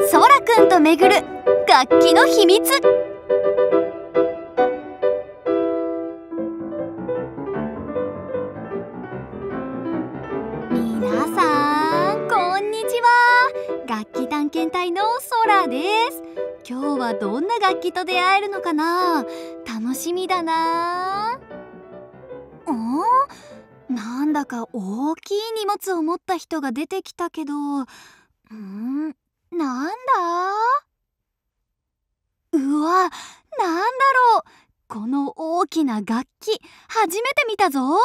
そらくんとめぐる楽器の秘密。みなさんこんにちは。楽器探検隊のそらです。今日はどんな楽器と出会えるのかな。楽しみだな。なんだか大きい荷物を持った人が出てきたけど、なんだ。うわ、なんだろう。この大きな楽器、初めて見たぞ。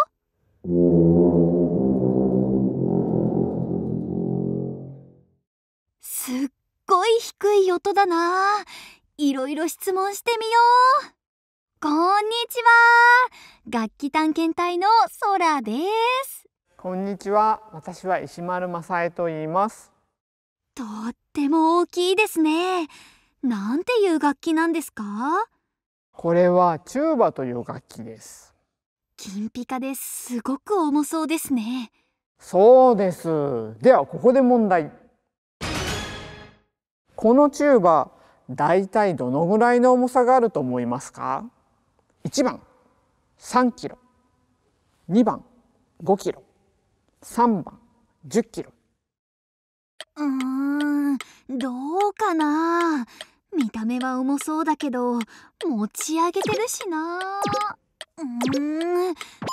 すっごい低い音だな。いろいろ質問してみよう。こんにちは。楽器探検隊のそらです。 こんにちは。私は石丸正恵と言います。 とっても大きいですね。なんていう楽器なんですか？ これはチューバという楽器です。 金ピカですごく重そうですね。 そうです。ではここで問題。このチューバ、だいたいどのぐらいの重さがあると思いますか？1番3キロ、2番5キロ、3番10キロ。 どうかな。見た目は重そうだけど持ち上げてるしな。5キロ。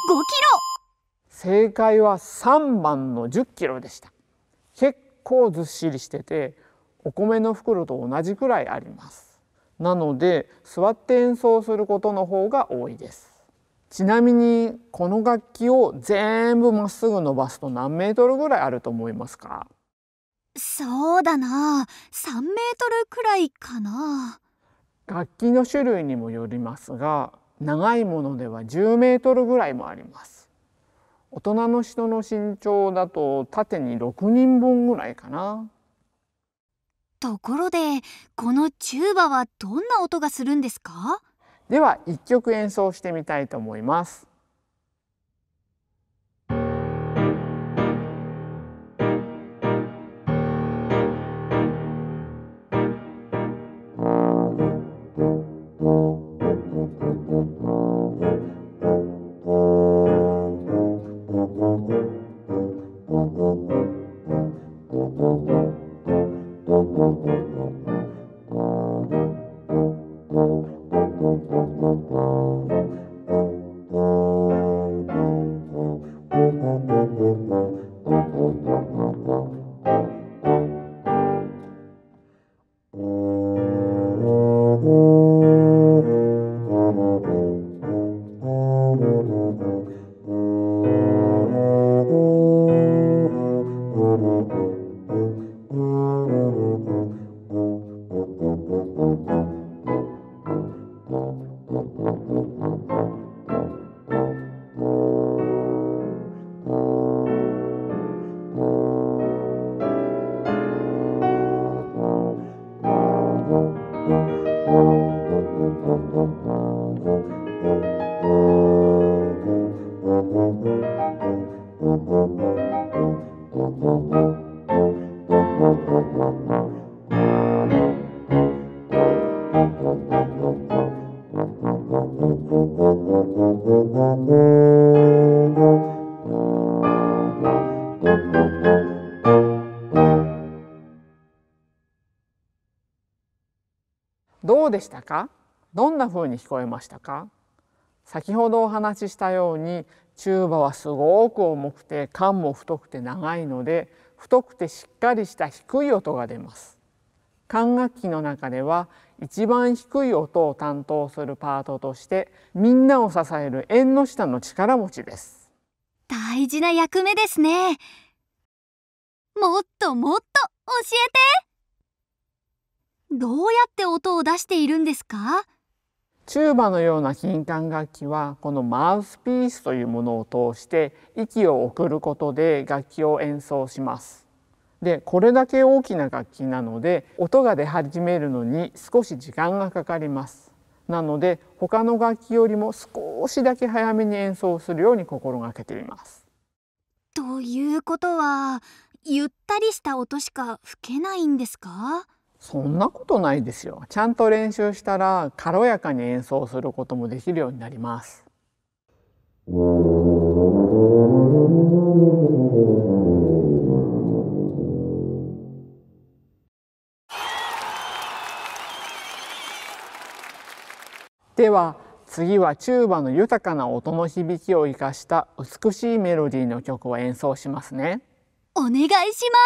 正解は3番の10キロでした。結構ずっしりしてて、お米の袋と同じくらいあります。なので座って演奏することの方が多いです。ちなみにこの楽器を全部まっすぐ伸ばすと何メートルぐらいあると思いますか？ そうだな、3メートルくらいかな。 楽器の種類にもよりますが、長いものでは10メートルぐらいもあります。大人の人の身長だと縦に6人分ぐらいかな。 ところでこのチューバはどんな音がするんですか？ では1曲演奏してみたいと思います。どうでしたか？どんな風に聞こえましたか？先ほどお話ししたようにチューバはすごく重くて管も太くて長いので、太くてしっかりした低い音が出ます。管楽器の中では一番低い音を担当するパートとしてみんなを支える縁の下の力持ちです。 大事な役目ですね。もっともっと教えて。どうやって音を出しているんですか？ チューバのような金管楽器はこのマウスピースというものを通して息を送ることで楽器を演奏します。で、これだけ大きな楽器なので音が出始めるのに少し時間がかかります。なので他の楽器よりも少しだけ早めに演奏するように心がけています。 ということはゆったりした音しか吹けないんですか？ そんなことないですよ。ちゃんと練習したら軽やかに演奏することもできるようになります。では次はチューバの豊かな音の響きを生かした美しいメロディーの曲を演奏しますね。 お願いします。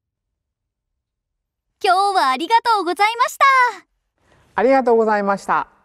今日はありがとうございました。 ありがとうございました。